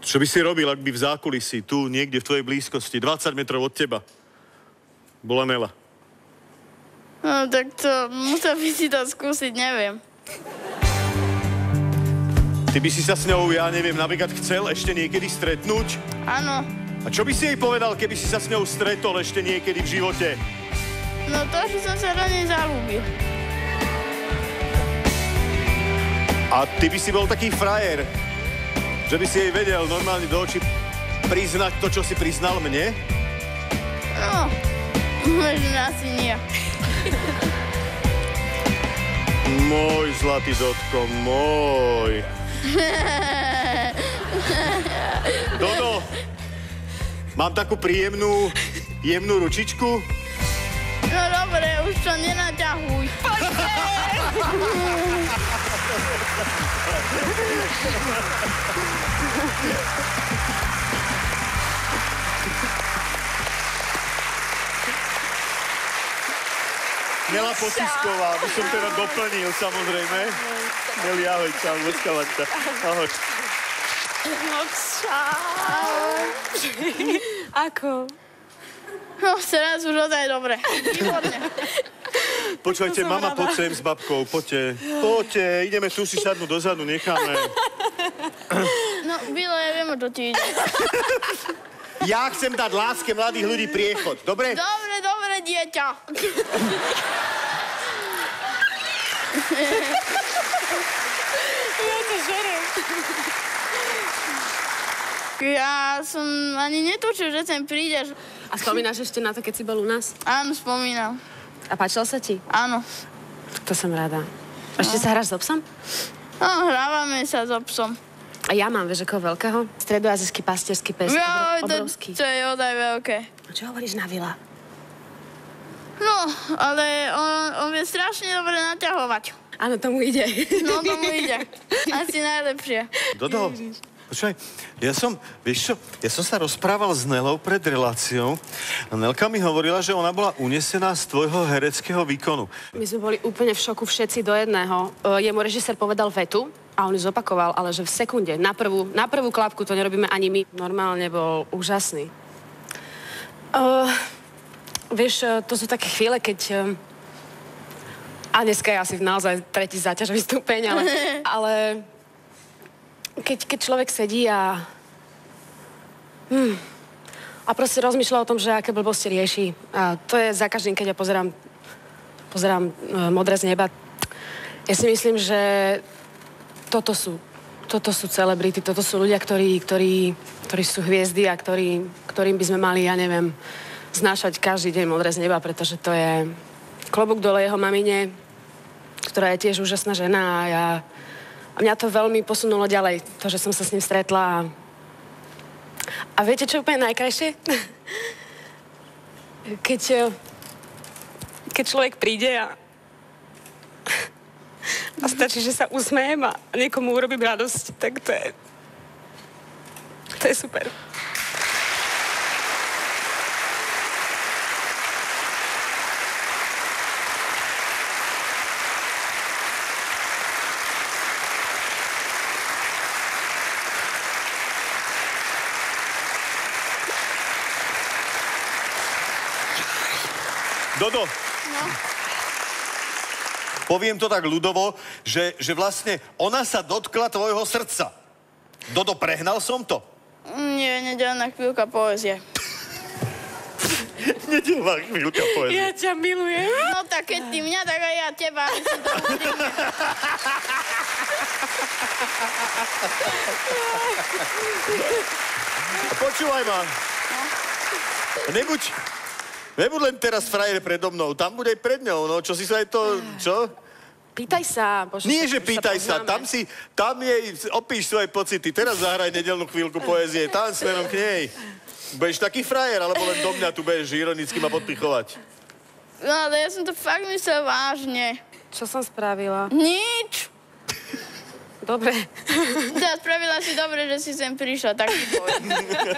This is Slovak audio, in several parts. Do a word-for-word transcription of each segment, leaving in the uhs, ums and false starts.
Čo by si robil, ak by v zákulisí, tu, niekde v tvojej blízkosti, dvadsať metrov od teba, bola Nela? No, tak to musel by si to skúsiť, neviem. Ty by si sa s ňou, ja neviem, napríklad chcel ešte niekedy stretnúť? Áno. A čo by si jej povedal, keby si sa s ňou stretol ešte niekedy v živote? No to, že som sa do nej zalúbil. A ty by si bol taký frajer, že by si jej vedel normálne do očí priznať to, čo si priznal mne? No, možno asi nie. Môj zlatý Dotko, môj. Dodo, mám takú príjemnú, jemnú ručičku? No dobre, už to nenaťahuj. Poďte! Nela Pocisková, by som teda doplnil, samozrejme. Neli, ahoj, čau, močkávam ťa. Ahoj. No čau. Ako? No, teraz už ozaj dobre. Výborne. Počúvajte, mama, poď sem s babkou, poďte. Poďte, ideme tu si sadnúť dozadu, necháme. No, Bilo, ja viem, o čo ti ide. Ja chcem dať láske mladých ľudí priechod, dobre? Dobre, dobre, dieťa. Ja to žerem. Ja som ani netučil, že sem prídeš. A spomínaš ešte na to, keď si bol u nás? Áno, spomínam. A páčilo sa ti? Áno. To som rada. Ešte sa hráš s psom? No, hrávame sa so psom. A ja mám, vieš, ako veľkého? Stredoazijský pastierský pes. Jo, to, obrovský. to je odaj veľké. A čo hovoríš na Vila? No, ale on, on vie strašne dobre naťahovať. Áno, tomu ide. No, tomu ide. Asi najlepšie. Dodo, počúvaj, ja som, vieš čo, ja som sa rozprával s Nelou pred reláciou a Nelka mi hovorila, že ona bola unesená z tvojho hereckého výkonu. My sme boli úplne v šoku všetci do jedného. Uh, jemu režisér povedal vetu a on ju zopakoval, ale že v sekunde, na prvú, na prvú klapku, to nerobíme ani my. Normálne bol úžasný. Uh, vieš, uh, to sú také chvíle, keď... Uh, a dneska je asi naozaj tretí záťažový stupeň, ale... ale keď, keď človek sedí a... Hmm, a proste rozmýšľa o tom, že aké blbosti rieši. A to je za každým, keď ja pozerám, pozerám uh, Modré z neba. Ja si myslím, že toto sú, toto sú celebrity, toto sú ľudia, ktorí, ktorí, ktorí sú hviezdy a ktorí, ktorým by sme mali, ja neviem, znášať každý deň Modré z neba, pretože to je klobúk dole jeho mamine, ktorá je tiež úžasná žena a ja... A mňa to veľmi posunulo ďalej, to, že som sa s ním stretla a... A viete, čo je úplne najkrajšie? Keď... Keď človek príde a... A stačí, že sa usmejem a niekomu urobím radosť, tak to je... To je super. Dodo, No. poviem to tak ľudovo, že, že vlastne ona sa dotkla tvojho srdca. Dodo, prehnal som to? Nie, nedelná chvíľka poezie. Nedelná chvíľka poezie. Ja ťa milujem. No tak keď ty mňa, tak aj ja teba. Myslím, to úprimne. Počúvaj ma. Nebuď, nebuď len teraz frajer predo mnou, tam buď aj pred ňou, no, čo si sa aj to, čo? Pýtaj sa. Bože, Nie, že pýtaj sa, poznáme. tam si, tam jej, opíš svoje pocity, teraz zahraj nedelnú chvíľku poézie, tam smerom k nej. Budeš taký frajer, alebo len do mňa tu budeš ironicky ma podpichovať. No ale ja som to fakt myslel vážne. Čo som spravila? Nič. Dobre. Teda spravila si dobre, že si sem prišla, tak ti poviem.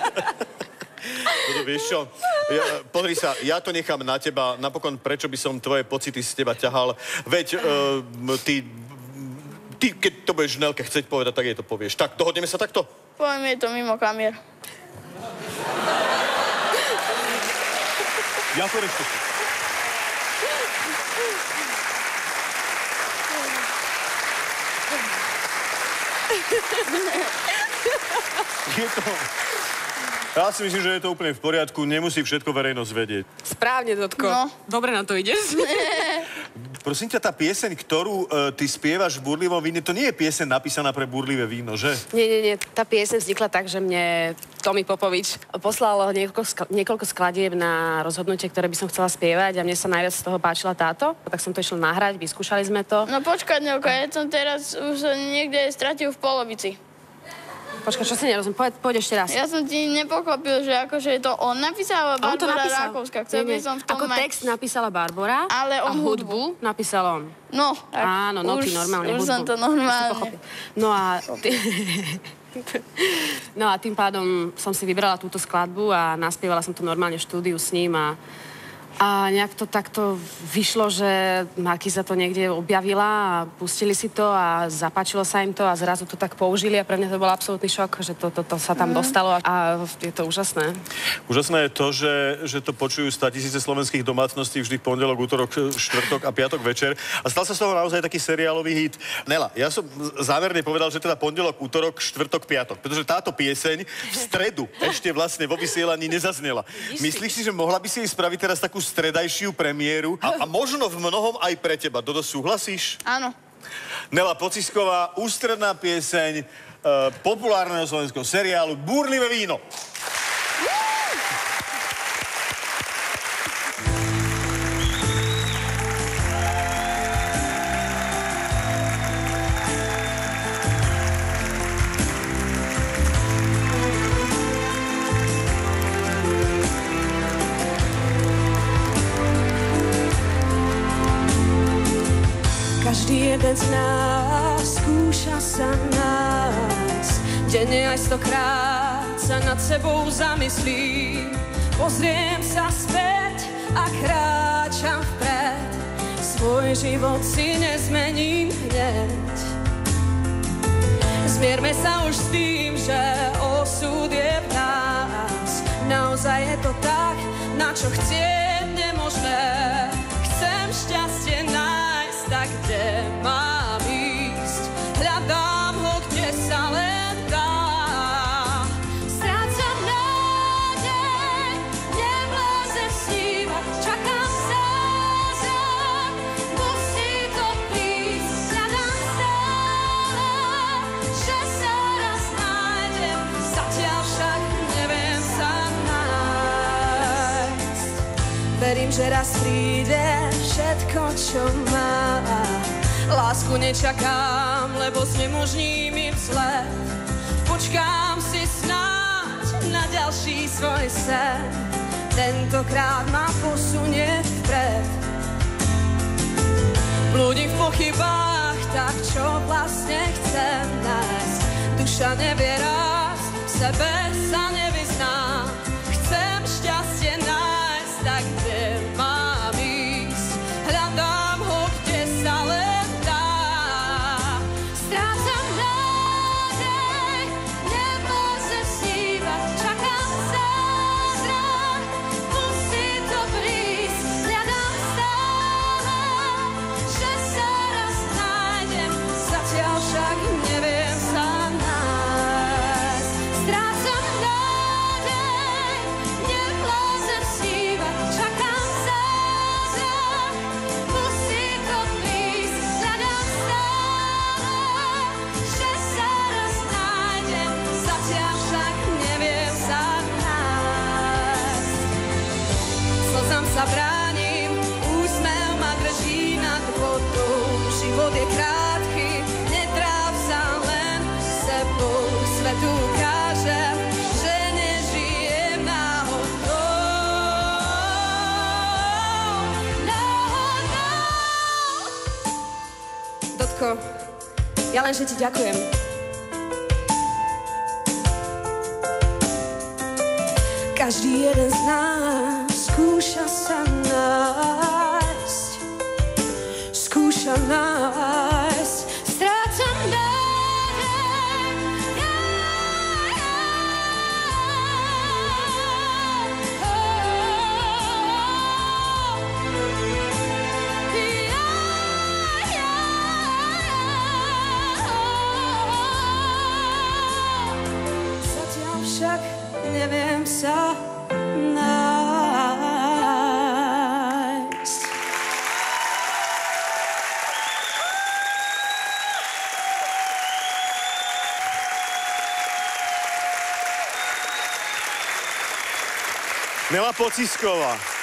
Dodo, vieš čo? Ja, pozri sa, ja to nechám na teba. Napokon, prečo by som tvoje pocity z teba ťahal? Veď, uh, ty, ty, keď to budeš Nelke chceť povedať, tak jej to povieš. Tak, dohodneme sa takto? poviem jej to mimo kamier. Ja to rešpektujem. Je to... Ja si myslím, že je to úplne v poriadku, nemusí všetko verejnosť vedieť. Správne, Dotko. No. Dobre na to ideš. Prosím ťa, tá pieseň, ktorú uh, ty spievaš v Búrlivom víne, to nie je pieseň napísaná pre búrlivé víno, že? Nie, nie, nie. Tá pieseň vznikla tak, že mne Tomi Popovič poslal niekoľko, skl- niekoľko skladieb na rozhodnutie, ktoré by som chcela spievať a mne sa najviac z toho páčila táto. Tak som to išla nahrať, vyskúšali sme to. No počkať, Nelka, ja som teraz už niekde stratil v polovici. Počkaj, čo si nerozumiem? Poď, poď ešte raz. Ja som ti nepochopil, že akože je to on napísal, On to Barbara napísal. Rákovská. Chcel Nie, by nie. som v tom Ako mať... text napísala Barbara, Ale on a hudbu napísal on. No, tak Áno, noty už, normálne. Už hudbu. som to Už si normálne. pochopil. No a... Ty... no a tým pádom som si vybrala túto skladbu a naspievala som to normálne v štúdiu s ním a... A nejak to takto vyšlo, že Markíza to niekde objavila a pustili si to a zapáčilo sa im to a zrazu to tak použili a pre mňa to bol absolútny šok, že to, to, to sa tam mm. dostalo a je to úžasné. Úžasné je to, že, že to počujú státisíce slovenských domácností vždy v pondelok, útorok, štvrtok a piatok večer. A stal sa z toho naozaj taký seriálový hit. Nela, ja som zámerne povedal, že teda pondelok, útorok, štvrtok, piatok, pretože táto pieseň v stredu ešte vlastne vo vysielaní nezaznela. Myslíš si, že mohla by si jej spraviť teraz takú stredajšiu premiéru a, a možno v mnohom aj pre teba. Dodo, súhlasíš? Áno. Nela Pocisková, ústredná pieseň e, populárneho slovenského seriálu Búrlivé víno. Každý jeden z nás skúša sa nájsť. Denne aj stokrát sa nad sebou zamyslím. Pozriem sa späť a kráčam vpred. Svoj život si nezmením hneď. Zmierme sa už s tým, že osud je v nás. Naozaj je to tak, na čo chcieť nemožné. Chcem šťastie nájsť, tak kde mám ísť? Hľadám ho, kde sa len dá. Strácam nádej, nevládzem snívať, čakám zázrak, musí to prísť. Hľadám stále, že sa raz nájdem, zatiaľ však neviem sa nájsť. Verím, že raz príde všetko, čo má. Lásku nečakám, lebo znemožním im vzlet. Počkám si snáď na ďalší svoj sen. Tentokrát ma posunie vpred. Blúdim v pochybách, tak čo vlastne chcem nájsť. Duša nevie raz, v sebe sa nevyzná. Chcem šťastie nájsť, tak kde mám ísť? Hľadám ho, kde sa len dá. Strácam nádej, nemôžem snívať, čakám zázrak, musí to prísť. Hľadám stále, že sa raz nájdem, zatiaľ však neviem sa nájsť. Strácam nádej, nemôžem snívať, čakám zázrak, musí to prísť. Hľadám stále, že sa raz nájdem, zatiaľ však neviem sa nájsť. Slzám sa bránim, úsmev ma drží nad vodou. Život je krátky, netráp sa len sebou. Svetu ukáže, že nežijem náhodou. Náhodou. Dotko, ja len, že ti ďakujem. Každý jeden z nás skúša sa nájsť. Skúša nájsť. Strácam nádej. neviem sa nájsť. Nela Pocisková.